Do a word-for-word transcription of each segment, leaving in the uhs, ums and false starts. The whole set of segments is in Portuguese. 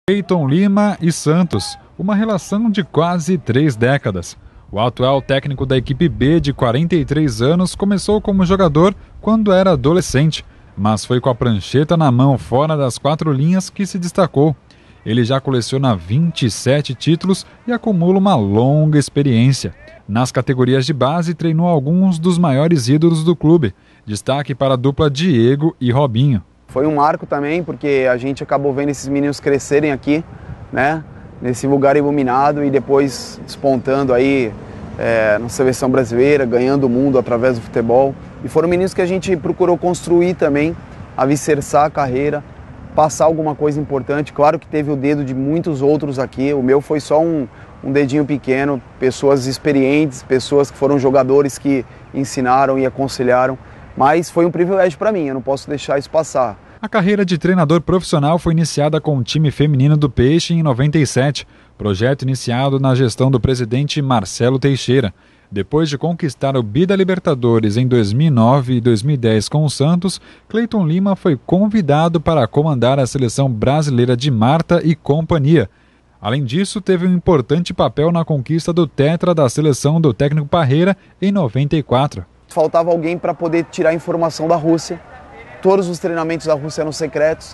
Cleiton Lima e Santos, uma relação de quase três décadas. O atual técnico da equipe B, de quarenta e três anos, começou como jogador quando era adolescente, mas foi com a prancheta na mão fora das quatro linhas que se destacou. Ele já coleciona vinte e sete títulos e acumula uma longa experiência. Nas categorias de base, treinou alguns dos maiores ídolos do clube. Destaque para a dupla Diego e Robinho. Foi um marco também, porque a gente acabou vendo esses meninos crescerem aqui, né, nesse lugar iluminado e depois despontando aí é, na seleção brasileira, ganhando o mundo através do futebol. E foram meninos que a gente procurou construir também, alicerçar a carreira, passar alguma coisa importante. Claro que teve o dedo de muitos outros aqui, o meu foi só um, um dedinho pequeno, pessoas experientes, pessoas que foram jogadores que ensinaram e aconselharam. Mas foi um privilégio para mim, eu não posso deixar isso passar. A carreira de treinador profissional foi iniciada com o time feminino do Peixe em noventa e sete, projeto iniciado na gestão do presidente Marcelo Teixeira. Depois de conquistar o Bi da Libertadores em dois mil e nove e dois mil e dez com o Santos, Cleiton Lima foi convidado para comandar a seleção brasileira de Marta e companhia. Além disso, teve um importante papel na conquista do tetra da seleção do técnico Parreira em noventa e quatro. Faltava alguém para poder tirar informação da Rússia. Todos os treinamentos da Rússia eram secretos.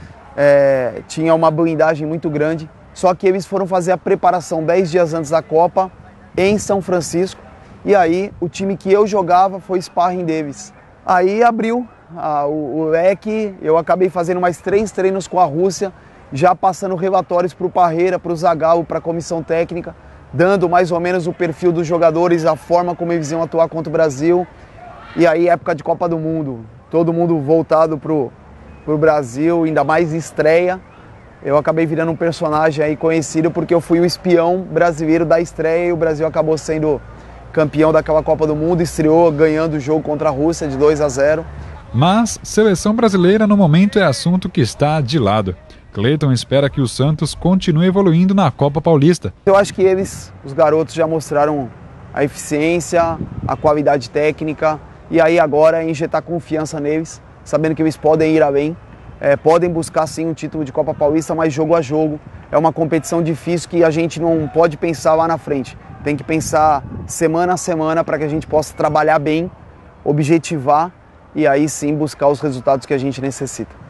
É, tinha uma blindagem muito grande. Só que eles foram fazer a preparação dez dias antes da Copa em São Francisco. E aí o time que eu jogava foi sparring deles. Aí abriu a, o, o leque. Eu acabei fazendo mais três treinos com a Rússia, já passando relatórios para o Parreira, para o Zagallo, para a comissão técnica, dando mais ou menos o perfil dos jogadores, a forma como eles iam atuar contra o Brasil. E aí, época de Copa do Mundo, todo mundo voltado pro, pro Brasil, ainda mais estreia. Eu acabei virando um personagem aí conhecido porque eu fui o espião brasileiro da estreia e o Brasil acabou sendo campeão daquela Copa do Mundo, estreou ganhando o jogo contra a Rússia de dois a zero. Mas seleção brasileira no momento é assunto que está de lado. Cleiton espera que o Santos continue evoluindo na Copa Paulista. Eu acho que eles, os garotos, já mostraram a eficiência, a qualidade técnica, e aí agora é injetar confiança neles, sabendo que eles podem ir além, é, podem buscar sim um título de Copa Paulista, mas jogo a jogo. É uma competição difícil que a gente não pode pensar lá na frente. Tem que pensar semana a semana para que a gente possa trabalhar bem, objetivar e aí sim buscar os resultados que a gente necessita.